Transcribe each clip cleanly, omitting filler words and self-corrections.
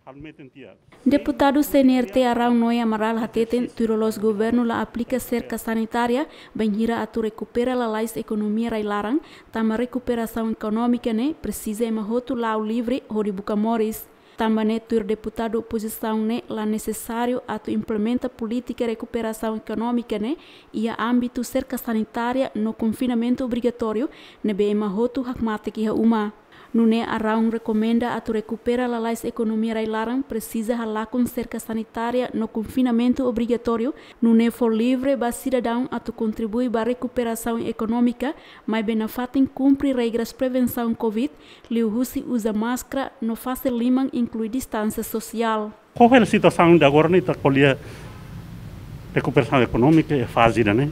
Deputado CNRT Arão Noia Amaral Hateten turolos governo la aplica cerca sanitária banhira atu recupera la lais economia railarang tama recuperação econômica ne precisa emahotu lau livre hori Bucamoris. Também tur deputado oposição ne la necessário atu implementa política recuperação econômica ne e a âmbito cerca sanitária no confinamento obrigatório ne be emahotu hakmate ki uma. Nune Arão recomenda atu recupera la lais economia railarang precisa halar com cerca sanitária no confinamento obrigatório. Nune for livre ba cidadão atu contribui ba recuperação econômica, mas benafatin cumpre regras prevenção Covid, liu husi usa máscara, no fase limang inclui distância social. Qual é a situação de agora nita colher recuperação econômica é fase né?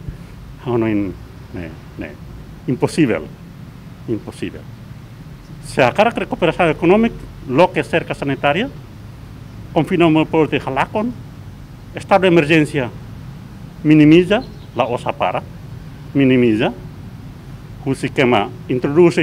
Impossível. Se a cara recuperação econômica, lo que é cerca sanitária, confinamento por te halakon, estado de emergência minimiza, la osa para, minimiza, o sistema introduz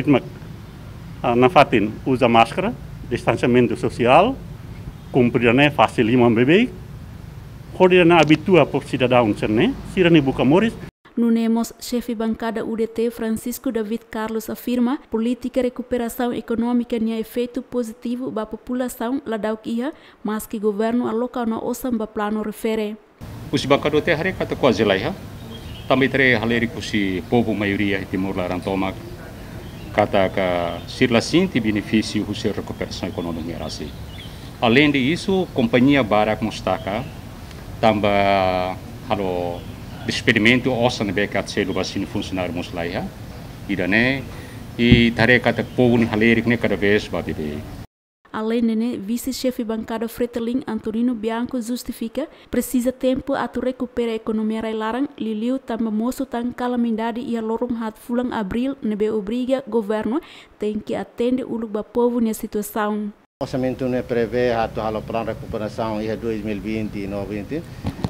na fatin usa máscara, distanciamento social, cumprir né fase lima bebê, hoje na habitua por cidadão cerne, sirani Bucamoris. Nunemos, chefe bancada UDT Francisco David Carlos afirma política recuperação econômica tinha efeito positivo para a população ladau kia, mas que governo aloca no osamba plano refere. Os bancada UDT hari kata quase lá, também tre haleri kusi povo maioria de Timor Larantoma kata ka sirlasinti benefício kusi recuperação econômica rasi. Além disso, companhia Barak Mustaka também halo experimento osa na bekat selu basini funcionário muslaiha idane e tarefa tak povo ni halerik ne cada vez babibe. Além de vice-chefe bancada Fretilin Antonino Bianco justifica precisa tempo a recuperar a economia railarang liliu também moço tan calamidade e a lorong hat fulang abril nebe obriga governo tem que atender o lugar povo nessa situação. O orçamento ne prevê a plano de recuperação em 2020 e 2020.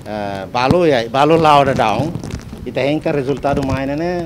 Balo lauda down ita henka resultado maina ne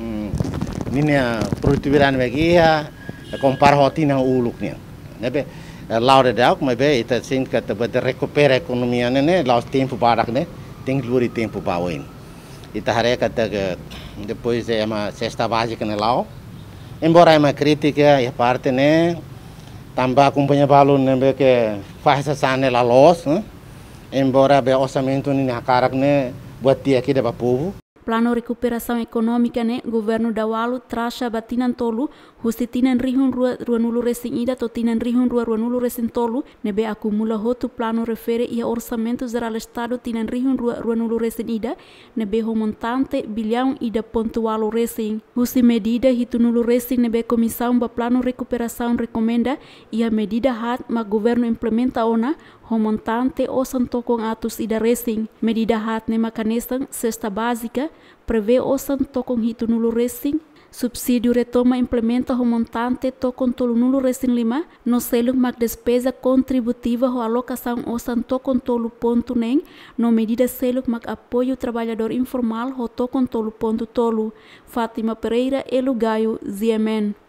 minha produtividade bagi compara hotina uluk ne nebe lauda down mas be ita sin ka tabada recupera economia ne laus tempo barak ne tem luri tempo bawen ita hare kata depois é uma cesta básica ne lau embora é uma crítica e parte ne também acompanha balo ne que faz essa ne la loss embora o orçamento na cara né buat aqui da povo. Plano recuperação econômica né governo dawalu trasha batinan tolu hustitinan rihun ruanulu resin ida totinan rihun ruanulu resin tolu nebe acumula hotu plano refere e orçamento geral estado tinan rihun ruanulu resin ida nebe ho montante bilhão ida pontualo resin husi medida hitunulu resin nebe comissão ba plano recuperação recomenda e a medida hat ma governo implementa ona o montante o santokong atus ida racing medida hat ne mecanismo cesta básica prevê o santokong hitunulu racing subsídio retoma implementa o montante tokong tolunulu racing 5 no selo mag despesa contributiva o alocação o santokong tolu ponto nem no medida selo mag apoio trabalhador informal o tokong tolu ponto tolu Fátima Pereira Elugaio ZMN